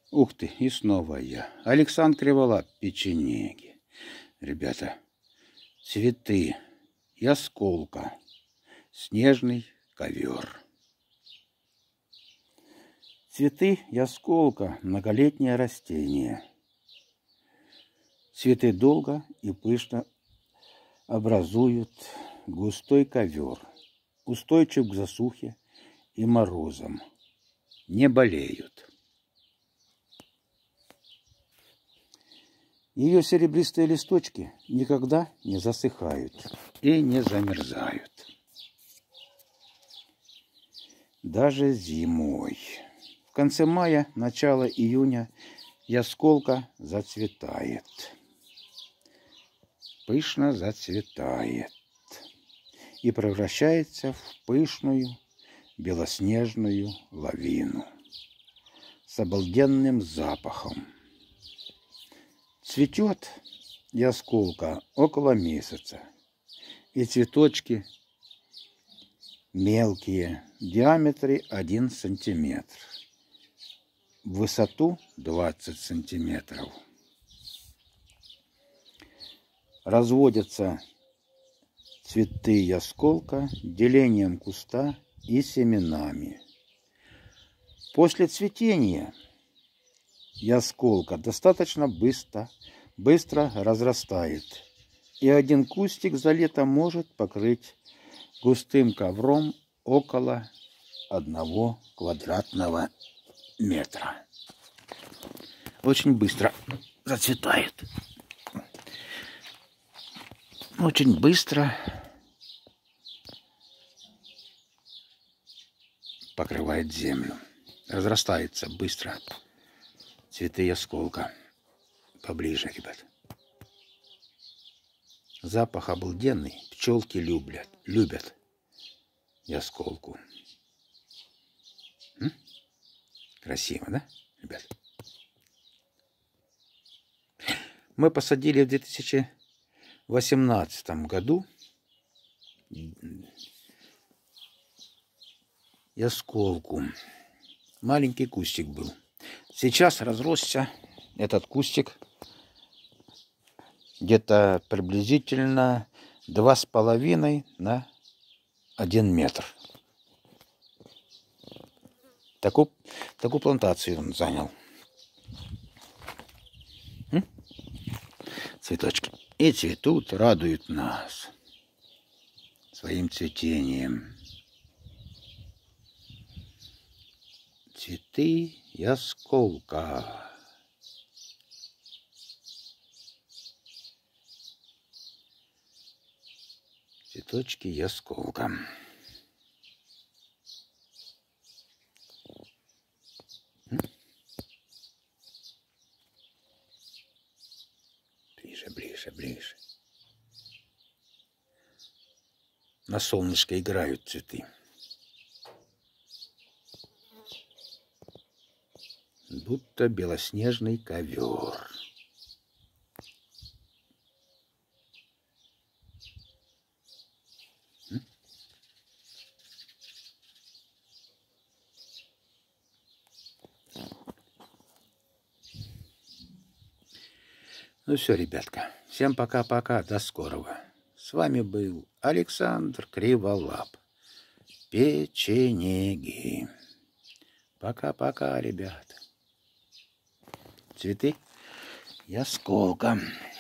Ух ты, и снова я. Александр Криволап, печенеги. Ребята, цветы, ясколка, снежный ковер. Цветы ясколка – многолетнее растение. Цветы долго и пышно образуют густой ковер, устойчив к засухе и морозам, не болеют. Ее серебристые листочки никогда не засыхают и не замерзают. Даже зимой. В конце мая, начало июня ясколка зацветает. Пышно зацветает и превращается в пышную белоснежную лавину с обалденным запахом. Цветет ясколка около месяца, и цветочки мелкие, в диаметре 1 сантиметр, в высоту 20 сантиметров. Разводятся цветы ясколка делением куста и семенами. После цветения ясколка достаточно быстро разрастает, и один кустик за лето может покрыть густым ковром около 1 квадратного метра. Очень быстро зацветает. Очень быстро покрывает землю. Разрастается быстро. Цветы ясколка. Поближе, ребят. Запах обалденный. Пчелки любят ясколку. Красиво, да, ребят? Мы посадили в 2018 году ясколку. Маленький кустик был. Сейчас разросся этот кустик где-то приблизительно 2,5 на 1 метр. Такую плантацию он занял. Цветочки. И цветут, радуют нас своим цветением. Цветы ясколка. Цветочки ясколка. Ближе. На солнышке играют цветы. Будто белоснежный ковер. Ну все, ребятка. Всем пока-пока. До скорого. С вами был Александр Криволап. Печенеги. Пока-пока, ребята. Цветы ясколка.